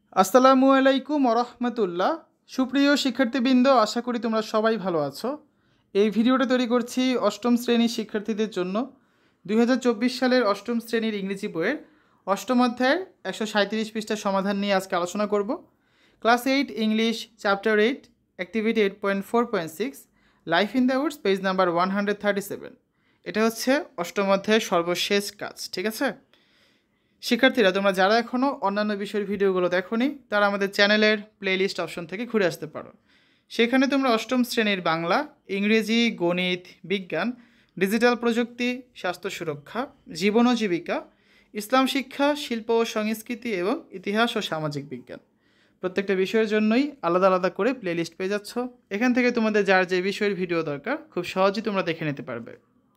আসসালামু আলাইকুম ওরহমতুল্লাহ। সুপ্রিয় শিক্ষার্থীবৃন্দ, আশা করি তোমরা সবাই ভালো আছো। এই ভিডিওটা তৈরি করছি অষ্টম শ্রেণীর শিক্ষার্থীদের জন্য। 2024 সালের অষ্টম শ্রেণীর ইংরেজি বইয়ের অষ্টম অধ্যায়ের 137 পৃষ্ঠার সমাধান নিয়ে আজকে আলোচনা করব। Class 8 English chapter 8 activity 8.4.6 life in the woods page number 137। এটা হচ্ছে অষ্টম অধ্যায়ের সর্বশেষ কাজ, ঠিক আছে? শিক্ষার্থীরা, তোমরা যারা এখনও অন্যান্য বিষয়ের ভিডিওগুলো দেখোনি তারা আমাদের চ্যানেলের প্লেলিস্ট অপশন থেকে ঘুরে আসতে পারো। সেখানে তোমরা অষ্টম শ্রেণীর বাংলা, ইংরেজি, গণিত, বিজ্ঞান, ডিজিটাল প্রযুক্তি, স্বাস্থ্য সুরক্ষা, জীবন ও জীবিকা, ইসলাম শিক্ষা, শিল্প ও সংস্কৃতি এবং ইতিহাস ও সামাজিক বিজ্ঞান প্রত্যেকটা বিষয়ের জন্যই আলাদা আলাদা করে প্লেলিস্ট পেয়ে যাচ্ছ। এখান থেকে তোমাদের যার যে বিষয়ের ভিডিও দরকার খুব সহজেই তোমরা দেখে নিতে পারবে।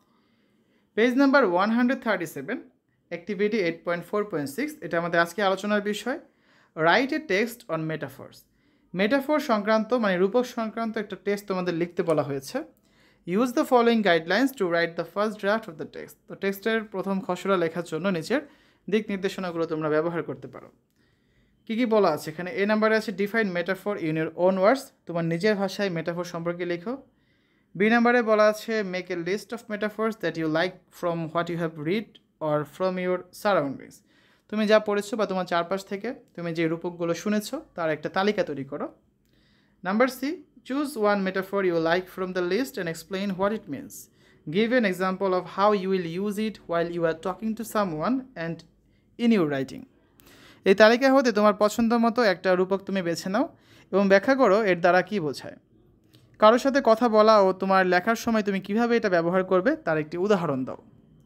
পেজ নাম্বার 137 অ্যাক্টিভিটি 8.4.6, এটা আমাদের আজকে আলোচনার বিষয়। Write a text on metaphors. Metaphor সংক্রান্ত মানে রূপক সংক্রান্ত একটা টেক্সট তোমাদের লিখতে বলা হয়েছে। Use the following guidelines to write the first draft of the text. তো টেক্সটের প্রথম খসড়া লেখার জন্য নিচের দিক নির্দেশনাগুলো তোমরা ব্যবহার করতে পারো। কী কী বলা আছে এখানে? এ নাম্বারে আছে define metaphor in your own words, তোমার নিজের ভাষায় মেটাফোর সম্পর্কে লেখো। বি নাম্বারে বলা আছে make a list of metaphors that you like from what you have read or from your surroundings. তুমি যা পড়েছো বা তোমার চারপাশ থেকে তুমি যে রূপকগুলো শুনেছো তার একটা তালিকা তৈরি করো। Number C, choose one metaphor you like from the list and explain what it means. Give an example of how you will use it while you are talking to someone and in your writing. এই তালিকা হতে তোমার পছন্দ মতো একটা রূপক তুমি বেছে নাও এবং ব্যাখ্যা করো এর দ্বারা কী বোঝায়। কারোর সাথে কথা বলা ও তোমার লেখার সময় তুমি কিভাবে এটা ব্যবহার করবে তার একটি উদাহরণ দাও।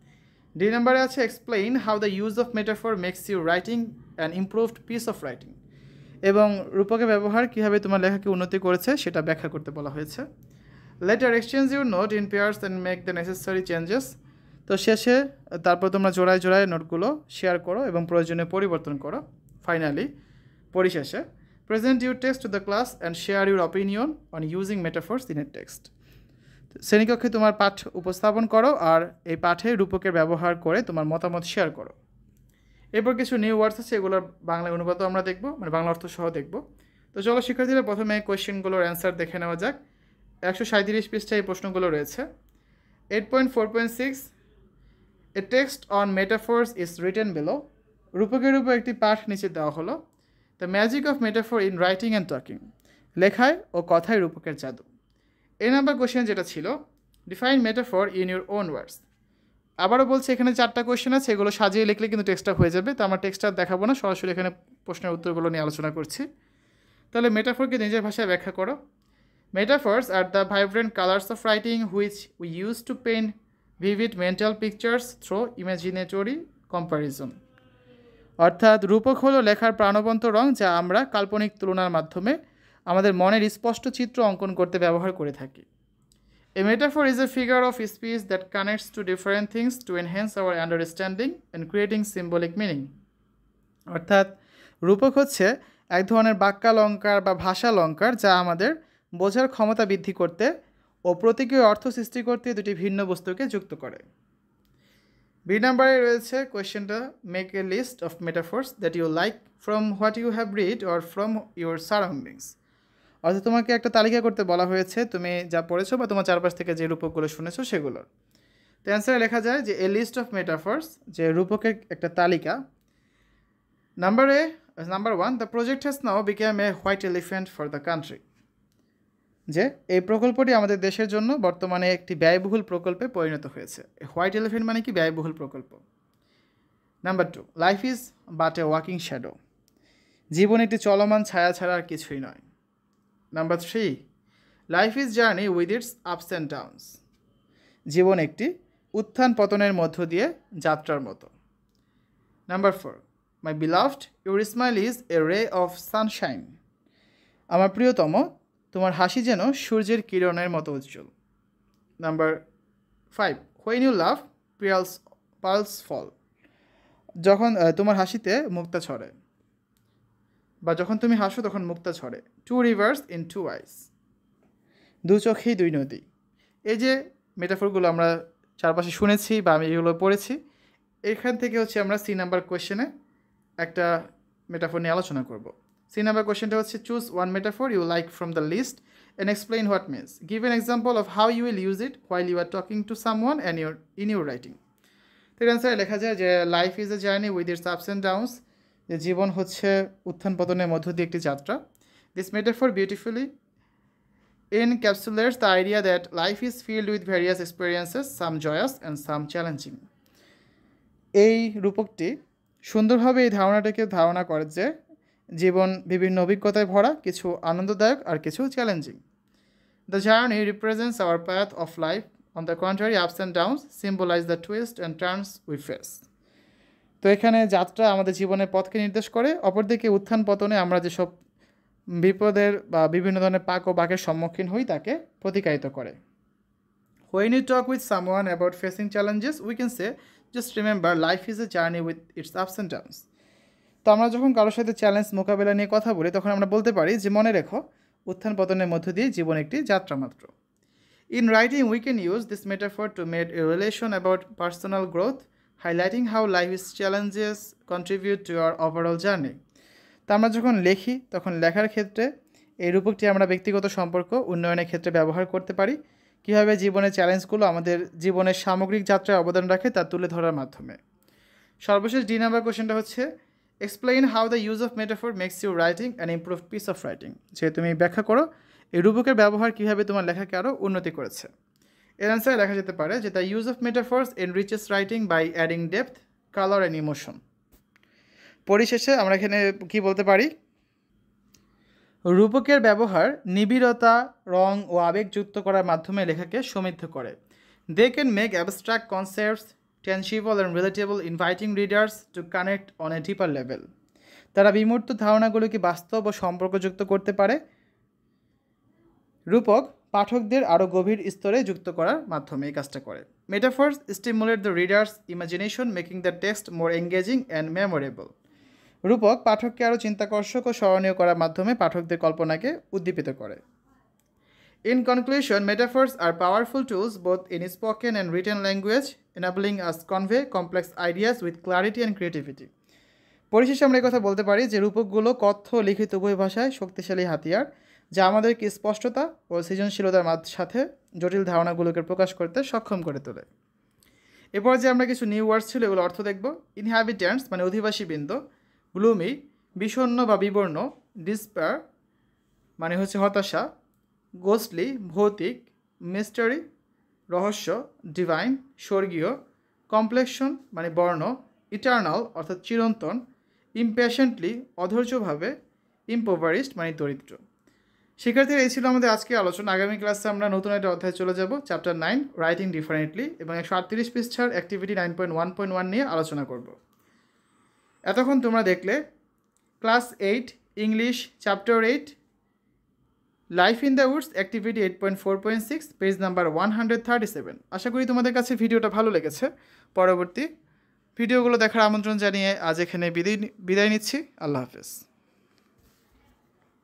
ডি নাম্বারে আছে explain how the use of metaphor makes you writing an improved piece of writing. এবং রূপকের ব্যবহার কীভাবে তোমার লেখাকে উন্নতি করেছে সেটা ব্যাখ্যা করতে বলা হয়েছে। Later exchange your note in pairs and make the necessary changes. তো শেষে তারপর তোমরা জোড়ায় জোড়ায় নোটগুলো শেয়ার করো এবং প্রয়োজনীয় পরিবর্তন করো। ফাইনালি পরিশেষে present your text to the class and share your opinion on using metaphors in a text. শ্রেণীকক্ষে তোমার পাঠ উপস্থাপন করো আর এই পাঠে রূপকের ব্যবহার করে তোমার মতামত শেয়ার করো। এরপর কিছু নিউ ওয়ার্ডস আছে, এগুলোর বাংলা অনুবাদও আমরা দেখব, মানে বাংলা অর্থ সহ দেখব। তো চলো শিক্ষার্থীরা, প্রথমে কোয়েশ্চেনগুলোর অ্যান্সার দেখে নেওয়া যাক। 137 পৃষ্ঠায় এই প্রশ্নগুলো রয়েছে। 8.4.6 a text on metaphors is written below. রূপকের উপর একটি পাঠ নিচে দেওয়া হলো। The magic of metaphor in writing and talking. লেখায় ও কথায় রূপকের জাদু। এই নাম্বার কোয়েশ্চেন যেটা ছিল define metaphor in your own words. আবারও বলছে এখানে 4টা কোয়েশ্চেন আছে, এগুলো সাজিয়ে লিখলে কিন্তু টেক্সটটা হয়ে যাবে। তো আমার টেক্সটটা দেখাবো না, সরাসরি এখানে প্রশ্নের উত্তরগুলো নিয়ে আলোচনা করছি। তাহলে মেটাফোরকে নিজের ভাষায় ব্যাখ্যা করো। Metaphors are the vibrant colours of writing which we use to paint vivid mental pictures through imaginary comparison. অর্থাৎ রূপক হলো লেখার প্রাণবন্ত রং যা আমরা কাল্পনিক তুলনার মাধ্যমে আমাদের মনের স্পষ্ট চিত্র অঙ্কন করতে ব্যবহার করে থাকি। A metaphor is a figure of speech that connects to different things to enhance our understanding and creating symbolic meaning. অর্থাৎ রূপক হচ্ছে এক ধরনের বাক্যালঙ্কার বা ভাষালঙ্কার যা আমাদের বোঝার ক্ষমতা বৃদ্ধি করতে ও প্রতীকীয় অর্থ সৃষ্টি করতে দুটি ভিন্ন বস্তুকে যুক্ত করে। বি নাম্বারে রয়েছে কোয়েশ্চেনটা make a list of metaphors that you like from what you have read or from your surroundings. অর্থাৎ তোমাকে একটা তালিকা করতে বলা হয়েছে, তুমি যা পড়েছো বা তোমার চারপাশ থেকে যে রূপকগুলো শুনেছো সেগুলোর। তো অ্যান্সারে লেখা যায় যে এ লিস্ট অফ মেটাফোর্স, যে রূপকের একটা তালিকা। Number 1, the project has now became a white elephant for the country. যে এই প্রকল্পটি আমাদের দেশের জন্য বর্তমানে একটি ব্যয়বহুল প্রকল্পে পরিণত হয়েছে। হোয়াইট এলিফ্যান্ট মানে কি? ব্যয়বহুল প্রকল্প। Number 2, life is but a walking shadow. জীবন একটি চলমান ছায়া ছাড়া আর কিছুই নয়। Number 3, life is journey with its ups and downs. জীবন একটি উত্থান পতনের মধ্য দিয়ে যাত্রার মতো। Number 4, my beloved your smile is a ray of Sunshine. আমার প্রিয়তম, তোমার হাসি যেন সূর্যের কিরণের মতো উজ্জ্বল। Number 5, when you love pearls fall. যখন তোমার হাসিতে মুক্তা ছড়ে বা যখন তুমি হাসো তখন মুক্তা ছড়ে। 2 রিভার্স ইন 2 আইস। 2 চোখেই 2 নদী। এই যে মেটাফোরগুলো আমরা চারপাশে শুনেছি বা আমি এগুলো পড়েছি, এখান থেকে হচ্ছে আমরা সি নাম্বার কোয়েশ্চেনে একটা মেটাফোর নিয়ে আলোচনা করব। সি নাম্বার কোয়েশ্চেনটা হচ্ছে choose one metaphor you like from the list and explain what means, give an example of how you will use it while you are talking to someone and in your writing. তো এর অ্যান্সারে লেখা যায় যে life is a journey with its ups and downs, যে জীবন হচ্ছে উত্থান পতনের মধ্য দিয়ে একটি যাত্রা। This metaphor beautifully encapsulates the idea that life is filled with various experiences, some joyous and some challenging. এই রূপকটি সুন্দরভাবে এই ধারণাটাকে ধারণা করে যে জীবন বিভিন্ন অভিজ্ঞতায় ভরা, কিছু আনন্দদায়ক আর কিছু challenging. The journey represents our path of life. On the contrary, ups and downs symbolize the twists and turns we face. তো এখানে যাত্রা আমাদের জীবনের পথকে নির্দেশ করে, অপরদিকে উত্থান পতনে আমরা যেসব বিপদের বা বিভিন্ন ধরনের পাক ও বাঁকের সম্মুখীন হই তাকে প্রতিকায়িত করে। When you talk with someone about facing challenges, we can say, just remember life is a journey with its ups and downs. তো আমরা যখন কারোর সাথে চ্যালেঞ্জ মোকাবেলা নিয়ে কথা বলি তখন আমরা বলতে পারি যে মনে রেখো উত্থান পতনের মধ্য দিয়ে জীবন একটি যাত্রা মাত্র। In writing, we can use this metaphor to make a relation about personal growth, highlighting how life's challenges contribute to our overall journey. তা আমরা যখন লিখি তখন লেখার ক্ষেত্রে এই রূপকটি আমরা ব্যক্তিগত সম্পর্ক উন্নয়নের ক্ষেত্রে ব্যবহার করতে পারি, কীভাবে জীবনের চ্যালেঞ্জগুলো আমাদের জীবনের সামগ্রিক যাত্রায় অবদান রাখে তা তুলে ধরার মাধ্যমে। সর্বশেষ ডি নাম্বার কোয়েশ্চেনটা হচ্ছে explain how the use of metaphor makes you writing and improve piece of writing, যে তুমি ব্যাখ্যা করো এই রূপকের ব্যবহার কীভাবে তোমার লেখাকে আরও উন্নতি করেছে। এর অ্যান্সারে লেখা যেতে পারে যে the use of metaphors enriches writing by adding depth, colour and emotion. পরিশেষে আমরা এখানে কী বলতে পারি, রূপকের ব্যবহার নিবিড়তা, রং ও আবেগ যুক্ত করার মাধ্যমে লেখাকে সমৃদ্ধ করে। They can make abstract concepts tangible and relatable, inviting readers to connect on a deeper level. তারা বিমূর্ত ধারণাগুলোকে বাস্তব ও সম্পর্কযুক্ত করতে পারে। রূপক পাঠকদের আরও গভীর স্তরে যুক্ত করার মাধ্যমে এই কাজটা করে। Metaphors stimulate the reader's imagination, making the text more engaging and memorable. রূপক পাঠককে আরও চিন্তাকর্ষক ও স্মরণীয় করার মাধ্যমে পাঠকদের কল্পনাকে উদ্দীপিত করে। In conclusion, metaphors are powerful tools both in spoken and written language, enabling us convey complex ideas with clarity and creativity. পরিশেষে আমরা এই কথা বলতে পারি যে রূপকগুলো কথ্য ও লিখিত উভয় ভাষায় শক্তিশালী হাতিয়ার, যা আমাদেরকে স্পষ্টতা ও সৃজনশীলতার সাথে জটিল ধারণাগুলোকে প্রকাশ করতে সক্ষম করে তোলে। এরপর যে আমরা কিছু নিউ ওয়ার্ডস ছিল এগুলো অর্থ দেখব। ইনহ্যাবিট্যান্টস মানে অধিবাসীবৃন্দ, গ্লুমি বিষণ্ণ বা বিবর্ণ, ডিসপেয়ার মানে হচ্ছে হতাশা, গোস্টলি ভৌতিক, মিস্টারি রহস্য, ডিভাইন স্বর্গীয়, কমপ্লেকশন মানে বর্ণ, ইটার্নাল অর্থাৎ চিরন্তন, ইমপ্যাশেন্টলি অধৈর্যভাবে, ইম্পোভারিস্ট মানে দরিদ্র। শিক্ষার্থীরা এই ছিল আমাদের আজকে আলোচনা। আগামী ক্লাসে আমরা নতুন একটা অধ্যায় চলে যাব, চ্যাপ্টার 9 রাইটিং ডিফারেন্টলি, এবং 138 পৃষ্ঠার অ্যাক্টিভিটি 9.1.1 নিয়ে আলোচনা করব। এতক্ষণ তোমরা দেখলে class 8 English chapter 8 life in the woods activity 8.4.6 page number 137। আশা করি তোমাদের কাছে ভিডিওটা ভালো লেগেছে। পরবর্তী ভিডিওগুলো দেখার আমন্ত্রণ জানিয়ে আজ এখানে বিদায় নিচ্ছি। আল্লাহ হাফেজ।